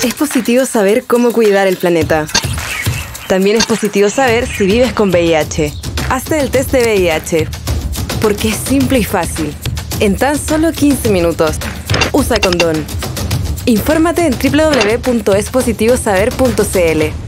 Es positivo saber cómo cuidar el planeta. También es positivo saber si vives con VIH. Hazte el test de VIH, porque es simple y fácil. En tan solo 15 minutos. Usa condón. Infórmate en www.espositivosaber.cl.